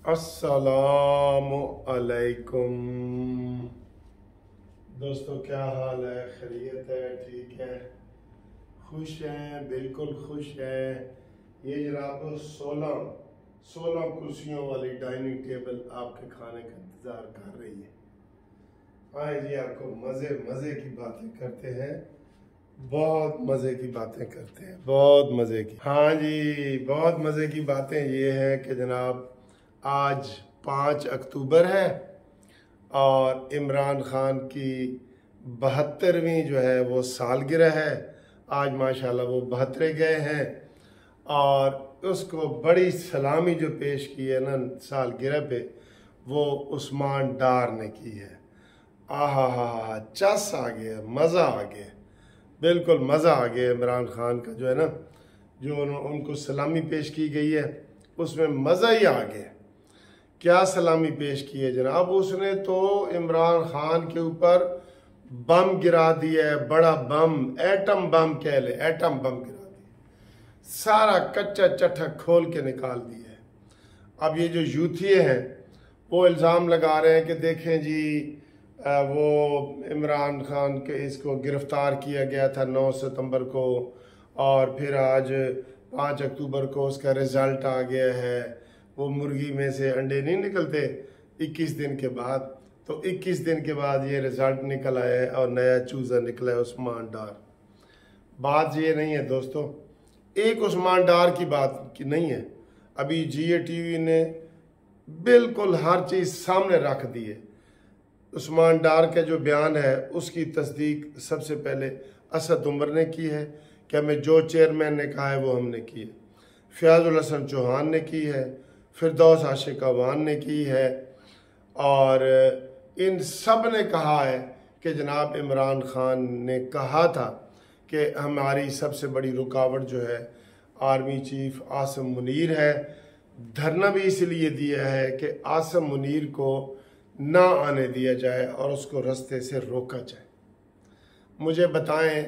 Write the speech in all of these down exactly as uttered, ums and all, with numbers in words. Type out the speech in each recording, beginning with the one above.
अस्सलामु अलैकुम दोस्तों, क्या हाल है? खैरियत है? ठीक है? खुश हैं? बिल्कुल खुश हैं। ये जनाब सोलह सोलह कुर्सियों वाली डाइनिंग टेबल आपके खाने का इंतज़ार कर रही है। आए जी, आपको मज़े मज़े की बातें करते हैं, बहुत मज़े की बातें करते हैं, बहुत मज़े की। हाँ जी, बहुत मज़े की बातें ये हैं कि जनाब आज पाँच अक्टूबर है और इमरान खान की बहत्तरवीं जो है वो सालगिरह है। आज माशाल्लाह वो बहत्तरे गए हैं और उसको बड़ी सलामी जो पेश की है ना सालगिरह पे, वो उस्मान डार ने की है। आहा हा हा, चस आ गया, मज़ा आ गया, बिल्कुल मज़ा आ गया। इमरान खान का जो है ना, जो उनको सलामी पेश की गई है उसमें मज़ा ही आ गया। क्या सलामी पेश की है जनाब, उसने तो इमरान खान के ऊपर बम गिरा दिया है, बड़ा बम, एटम बम कह ले, एटम बम गिरा दिया, सारा कच्चा चट्टा खोल के निकाल दिया है। अब ये जो यूथिये हैं वो इल्ज़ाम लगा रहे हैं कि देखें जी, वो इमरान खान के इसको गिरफ्तार किया गया था नौ सितंबर को और फिर आज पाँच अक्टूबर को उसका रिज़ल्ट आ गया है। वो मुर्गी में से अंडे नहीं निकलते इक्कीस दिन के बाद, तो इक्कीस दिन के बाद ये रिज़ल्ट निकल आया है और नया चूज़ा निकला है उस्मान डार। बात ये नहीं है दोस्तों, एक उस्मान डार की बात की नहीं है। अभी जियो टीवी ने बिल्कुल हर चीज़ सामने रख दी है। उस्मान डार का जो बयान है उसकी तस्दीक सबसे पहले असद उमर ने की है कि हमें जो चेयरमैन ने कहा है वो हमने की है, फयाजुल हसन चौहान ने की है, फिरदौस आशिक अवान ने की है, और इन सब ने कहा है कि जनाब इमरान खान ने कहा था कि हमारी सबसे बड़ी रुकावट जो है आर्मी चीफ आसिम मुनीर है। धरना भी इसलिए दिया है कि आसिम मुनीर को ना आने दिया जाए और उसको रास्ते से रोका जाए। मुझे बताएं,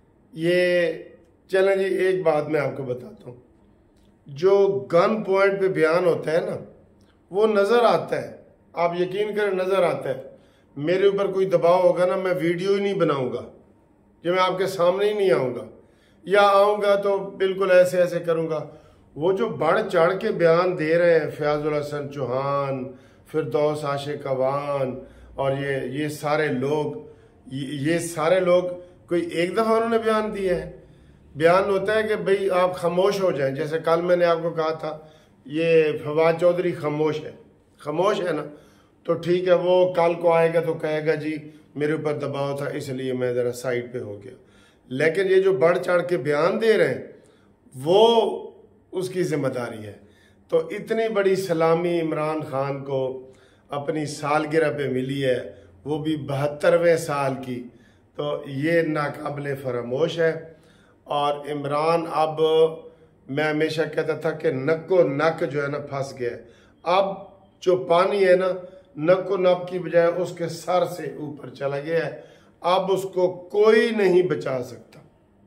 ये चलें जी, एक बात मैं आपको बताता हूँ, जो गन पॉइंट पे बयान होता है ना वो नज़र आता है, आप यकीन करें नज़र आता है। मेरे ऊपर कोई दबाव होगा ना, मैं वीडियो ही नहीं बनाऊंगा, जो मैं आपके सामने ही नहीं आऊँगा, या आऊँगा तो बिल्कुल ऐसे ऐसे करूँगा। वो जो बढ़ चढ़ के बयान दे रहे हैं फयाजुल हसन चौहान, फिरदौस आशिक अवान और ये ये सारे लोग, ये, ये सारे लोग कोई एक दफ़ा उन्होंने बयान दिए हैं। बयान होता है कि भाई आप खामोश हो जाएं, जैसे कल मैंने आपको कहा था ये फवाद चौधरी खामोश है, खामोश है ना, तो ठीक है, वो कल को आएगा तो कहेगा जी मेरे ऊपर दबाव था इसलिए मैं ज़रा साइड पे हो गया। लेकिन ये जो बढ़ चढ़ के बयान दे रहे हैं वो उसकी जिम्मेदारी है। तो इतनी बड़ी सलामी इमरान खान को अपनी सालगिरह पे मिली है, वो भी बहत्तरवें साल की, तो ये नाकाबिले फरामोश है। और इमरान, अब मैं हमेशा कहता था कि नक्को नक जो है ना फंस गया, अब जो पानी है ना नक्को नक की बजाय उसके सर से ऊपर चला गया है, अब उसको कोई नहीं बचा सकता।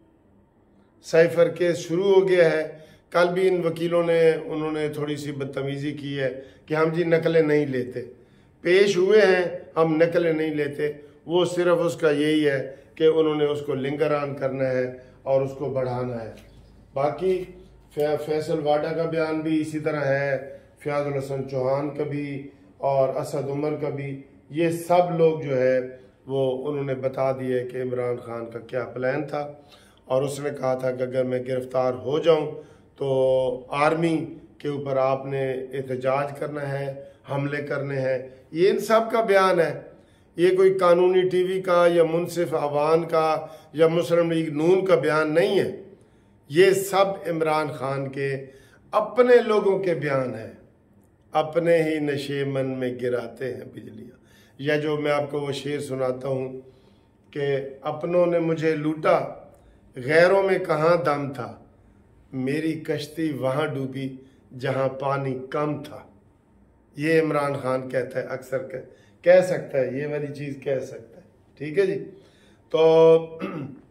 साइफर केस शुरू हो गया है। कल भी इन वकीलों ने उन्होंने थोड़ी सी बदतमीजी की है कि हम जी नकलें नहीं लेते, पेश हुए हैं हम नकलें नहीं लेते। वो सिर्फ उसका यही है कि उन्होंने उसको लिंगर ऑन करना है और उसको बढ़ाना है। बाकी फै, फैसल वाडा का बयान भी इसी तरह है, फयाजुल हसन चौहान का भी और असद उमर का भी। ये सब लोग जो है वो उन्होंने बता दिए कि इमरान खान का क्या प्लान था, और उसने कहा था कि अगर मैं गिरफ्तार हो जाऊं तो आर्मी के ऊपर आपने एहतजाज करना है, हमले करने हैं। ये इन सब का बयान है, ये कोई कानूनी टीवी का या मुनसिफ अवान का या मुस्लिम लीग नून का बयान नहीं है। ये सब इमरान खान के अपने लोगों के बयान हैं। अपने ही नशे मन में गिराते हैं बिजलियाँ, या जो मैं आपको वो शेर सुनाता हूँ कि अपनों ने मुझे लूटा, गैरों में कहाँ दम था, मेरी कश्ती वहाँ डूबी जहाँ पानी कम था। ये इमरान खान कहता है, अक्सर कह, कह सकता है, ये वाली चीज़ कह सकता है। ठीक है जी। तो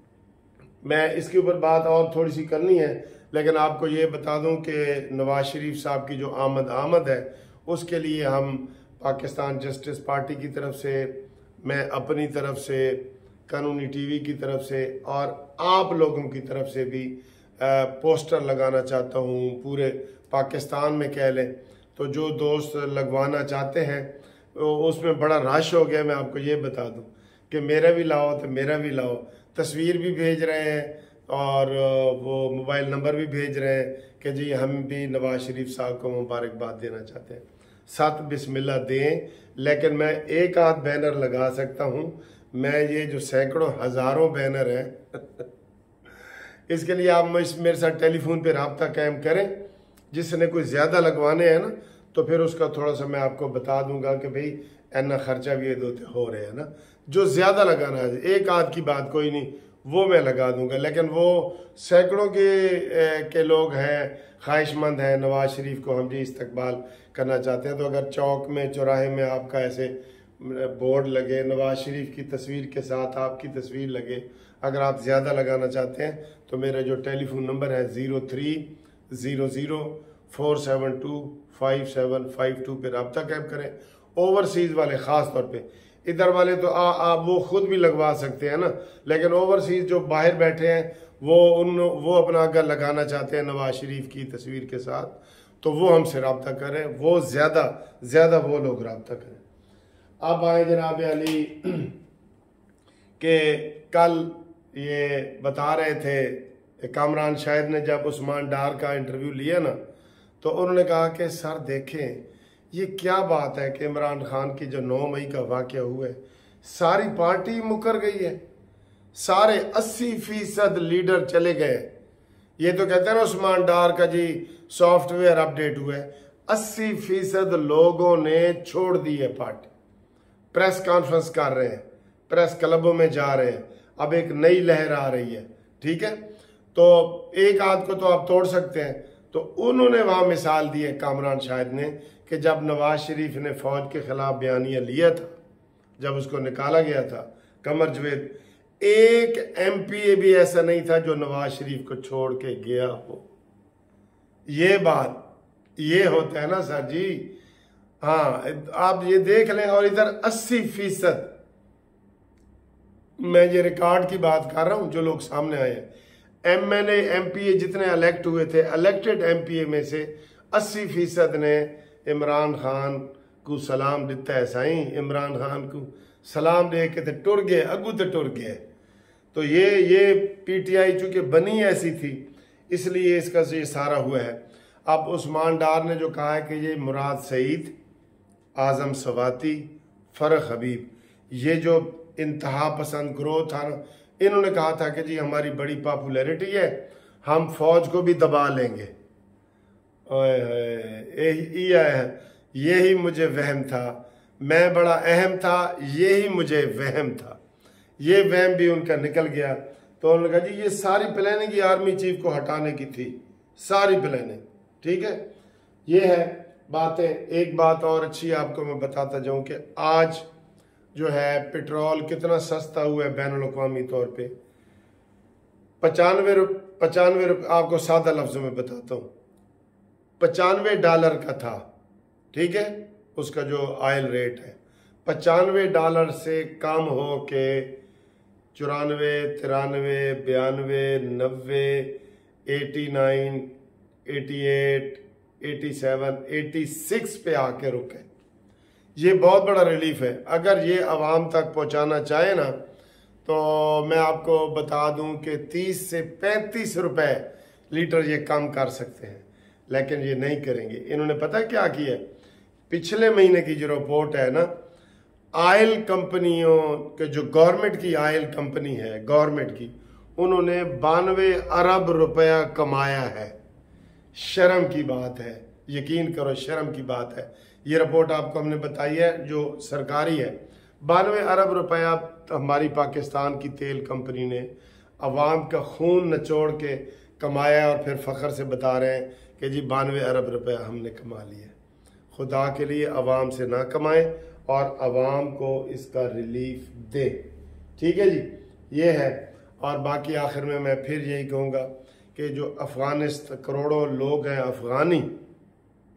मैं इसके ऊपर बात और थोड़ी सी करनी है, लेकिन आपको ये बता दूं कि नवाज शरीफ साहब की जो आमद आमद है उसके लिए हम पाकिस्तान जस्टिस पार्टी की तरफ से, मैं अपनी तरफ से, कानूनी टीवी की तरफ से और आप लोगों की तरफ से भी पोस्टर लगाना चाहता हूँ। पूरे पाकिस्तान में कह लें तो जो दोस्त लगवाना चाहते हैं उसमें बड़ा रश हो गया। मैं आपको ये बता दूं कि मेरा भी लाओ तो मेरा भी लाओ, तस्वीर भी भेज रहे हैं और वो मोबाइल नंबर भी भेज रहे हैं कि जी हम भी नवाज शरीफ साहब को मुबारकबाद देना चाहते हैं। सत बिस्मिल्लाह दें, लेकिन मैं एक आध बैनर लगा सकता हूँ। मैं ये जो सैकड़ों हज़ारों बैनर हैं इसके लिए आप मेरे साथ टेलीफोन पे रब्ता कायम करें। जिसने कोई ज़्यादा लगवाने हैं ना तो फिर उसका थोड़ा सा मैं आपको बता दूंगा कि भाई इतना खर्चा भी ये दोते हो रहे हैं ना। जो ज़्यादा लगाना है, एक आध की बात कोई नहीं, वो मैं लगा दूंगा, लेकिन वो सैकड़ों के के लोग हैं, ख्वाहिशमंद हैं नवाज शरीफ को हम जी इस्तकबाल करना चाहते हैं। तो अगर चौक में चौराहे में आपका ऐसे बोर्ड लगे, नवाज शरीफ की तस्वीर के साथ आपकी तस्वीर लगे, अगर आप ज़्यादा लगाना चाहते हैं तो मेरा जो टेलीफोन नंबर है zero three zero zero four seven two five seven five two पे रब्ता कायम करें। ओवरसीज़ वाले ख़ास तौर पे, इधर वाले तो आ, आ, वो खुद भी लगवा सकते हैं ना, लेकिन ओवरसीज़ जो बाहर बैठे हैं वो उन वो अपना अगर लगाना चाहते हैं नवाज शरीफ की तस्वीर के साथ तो वो हमसे रब्ता करें, वो ज़्यादा ज़्यादा वो लोग रब्ता करें। अब आए जनाब अली के कल ये बता रहे थे कामरान शाहिद ने जब उस्मान डार का इंटरव्यू लिया ना तो उन्होंने कहा कि सर देखें ये क्या बात है कि इमरान खान की जो नौ मई का वाक़या हुआ है सारी पार्टी मुकर गई है, सारे अस्सी फीसद लीडर चले गए। ये तो कहते हैं ना उस्मान डार का जी सॉफ्टवेयर अपडेट हुआ है, अस्सी फीसद लोगों ने छोड़ दी है पार्टी, प्रेस कॉन्फ्रेंस कर रहे हैं, प्रेस क्लबों में जा रहे हैं, अब एक नई लहर आ रही है। ठीक है, तो एक आध को तो आप तोड़ सकते हैं। तो उन्होंने वहां मिसाल दी है कामरान शाहिद ने कि जब नवाज शरीफ ने फौज के खिलाफ बयानिया लिया था, जब उसको निकाला गया था कमर जवेद, एक एमपीए भी ऐसा नहीं था जो नवाज शरीफ को छोड़ के गया हो। ये बात ये होता है ना सर जी। हाँ, आप ये देख लें। और इधर अस्सी फीसद मैं ये रिकॉर्ड की बात कर रहा हूं जो लोग सामने आए हैं। एमएनए एमपीए जितने इलेक्ट हुए थे, इलेक्टेड एमपीए में से अस्सी फीसद ने इमरान खान को सलाम दिता है। साईं इमरान खान को सलाम दे के तो टुर गए, अगू तो टुर गए। तो ये ये पीटीआई चूंकि बनी ऐसी थी इसलिए इसका ये सारा हुआ है। अब उस्मान डार ने जो कहा है कि ये मुराद सईद, आजम सवाती, फरख हबीब, ये जो इंतहा पसंद ग्रोह था ना, इन्होंने कहा था कि जी हमारी बड़ी पॉपुलैरिटी है, हम फौज को भी दबा लेंगे। यही मुझे वहम था, मैं बड़ा अहम था, यही मुझे वहम था। ये वहम भी उनका निकल गया। तो उन्होंने कहा जी ये सारी प्लानिंग ही आर्मी चीफ को हटाने की थी, सारी प्लानिंग। ठीक है, ये है बातें। एक बात और अच्छी आपको मैं बताता जाऊं कि आज जो है पेट्रोल कितना सस्ता हुआ है बैनुल अक़वामी तौर पे। पचानवे पचानवे रुपये आपको सादा लफ्ज़ों में बताता हूँ, पचानवे डॉलर का था। ठीक है, उसका जो ऑयल रेट है पचानवे डॉलर से कम हो के चौरानवे, तिरानवे, बयानवे, नब्बे, eighty nine, eighty eight, eighty seven, eighty six पे आके रुके। ये बहुत बड़ा रिलीफ है। अगर ये आवाम तक पहुंचाना चाहे ना तो मैं आपको बता दूं कि तीस से पैंतीस रुपए लीटर ये कम कर सकते हैं, लेकिन ये नहीं करेंगे। इन्होंने पता क्या किया, पिछले महीने की जो रिपोर्ट है ना, ऑयल कंपनियों के जो गवर्नमेंट की ऑयल कंपनी है गवर्नमेंट की, उन्होंने बानवे अरब रुपया कमाया है। शर्म की बात है, यकीन करो शर्म की बात है। ये रिपोर्ट आपको हमने बताई है जो सरकारी है। बानवे अरब रुपया हमारी पाकिस्तान की तेल कंपनी ने अवाम का खून नचोड़ के कमाया और फिर फ़ख्र से बता रहे हैं कि जी बानवे अरब रुपया हमने कमा लिया। खुदा के लिए अवाम से ना कमाएं और अवाम को इसका रिलीफ दे। ठीक है जी, ये है। और बाकी आखिर में मैं फिर यही कहूँगा कि जो अफ़गानिस्तान करोड़ों लोग हैं अफ़गानी,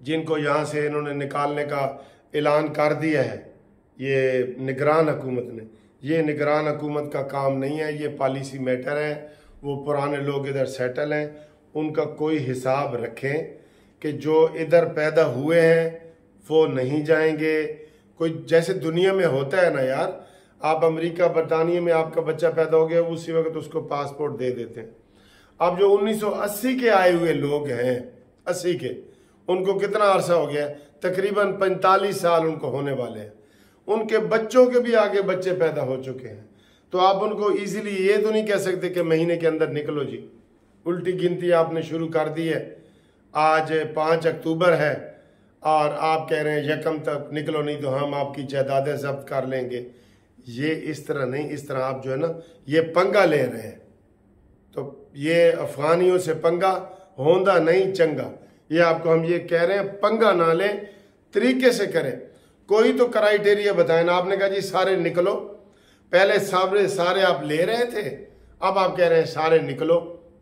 जिनको यहाँ से इन्होंने निकालने का ऐलान कर दिया है ये निगरान हुकूमत ने, ये निगरान हुकूमत का काम नहीं है, ये पॉलिसी मैटर है। वो पुराने लोग इधर सेटल हैं, उनका कोई हिसाब रखें कि जो इधर पैदा हुए हैं वो नहीं जाएंगे। कोई जैसे दुनिया में होता है ना यार, आप अमेरिका बरतानिया में आपका बच्चा पैदा हो गया, उसी वक्त उसको पासपोर्ट दे देते हैं। अब जो उन्नीस सौ अस्सी के आए हुए लोग हैं, अस्सी के, उनको कितना अरसा हो गया? तकरीबन पैंतालीस साल उनको होने वाले हैं। उनके बच्चों के भी आगे बच्चे पैदा हो चुके हैं, तो आप उनको इजीली ये तो नहीं कह सकते कि महीने के अंदर निकलो जी। उल्टी गिनती आपने शुरू कर दी है, आज पाँच अक्टूबर है और आप कह रहे हैं यकम तक निकलो नहीं तो हम आपकी जायदादें जब्त कर लेंगे। ये इस तरह नहीं, इस तरह आप जो है ना ये पंगा ले रहे हैं। तो ये अफगानियों से पंगा होंदा नहीं चंगा, ये आपको हम ये कह रहे हैं, पंगा ना लें, तरीके से करें। कोई तो क्राइटेरिया बताएं ना। आपने कहा जी सारे निकलो, पहले सारे सारे आप ले रहे थे, अब आप कह रहे हैं सारे निकलो।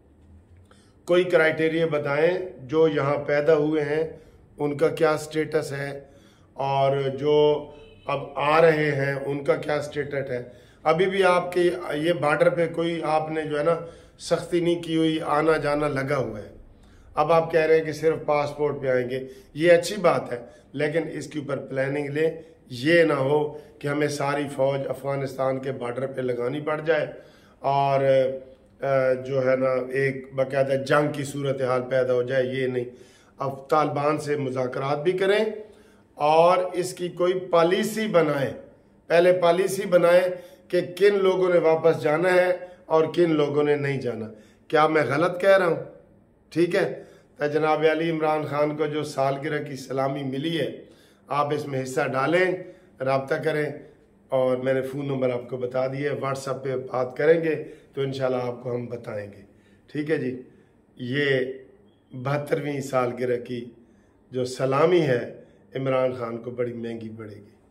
कोई क्राइटेरिया बताएं जो यहाँ पैदा हुए हैं उनका क्या स्टेटस है, और जो अब आ रहे हैं उनका क्या स्टेटस है। अभी भी आपके ये बॉर्डर पे कोई आपने जो है ना सख्ती नहीं की हुई, आना जाना लगा हुआ है। अब आप कह रहे हैं कि सिर्फ पासपोर्ट पे आएंगे, ये अच्छी बात है, लेकिन इसके ऊपर प्लानिंग लें। ये ना हो कि हमें सारी फौज अफगानिस्तान के बॉर्डर पे लगानी पड़ जाए और जो है ना एक बाकायदा जंग की सूरत हाल पैदा हो जाए, ये नहीं। अब तालिबान से मुज़ाकरात भी करें और इसकी कोई पॉलिसी बनाएं। पहले पॉलिसी बनाएं कि किन लोगों ने वापस जाना है और किन लोगों ने नहीं जाना। क्या मैं गलत कह रहा हूँ? ठीक है, तो जनाब अली इमरान खान को जो सालगिरह की सलामी मिली है, आप इसमें हिस्सा डालें, रब्ता करें, और मैंने फ़ोन नंबर आपको बता दिया है, व्हाट्सएप पे बात करेंगे तो इंशाल्लाह आपको हम बताएंगे। ठीक है जी, ये बहत्तरवीं सालगिरह की जो सलामी है इमरान खान को बड़ी महंगी पड़ेगी।